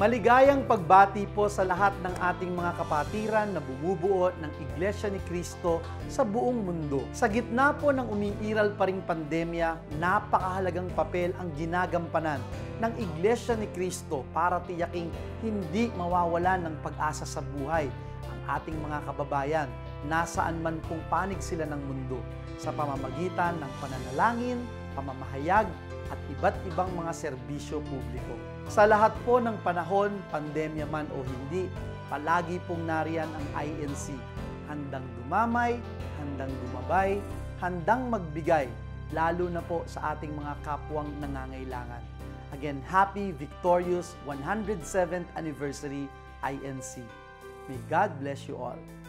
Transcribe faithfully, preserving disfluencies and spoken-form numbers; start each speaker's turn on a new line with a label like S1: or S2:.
S1: Maligayang pagbati po sa lahat ng ating mga kapatiran na bumubuo ng Iglesia Ni Cristo sa buong mundo. Sa gitna po ng umiiral pa ring pandemya, napakahalagang papel ang ginagampanan ng Iglesia Ni Cristo para tiyaking hindi mawawalan ng pag-asa sa buhay ang ating mga kababayan, nasaan man pong panig sila ng mundo, sa pamamagitan ng pananalangin, pamamahayag, at iba't ibang mga serbisyo publiko. Sa lahat po ng panahon, pandemya man o hindi, palagi pong nariyan ang I N C. Handang dumamay, handang dumabay, handang magbigay, lalo na po sa ating mga kapwang nangangailangan. Again, happy, victorious one hundred seventh Anniversary I N C. May God bless you all.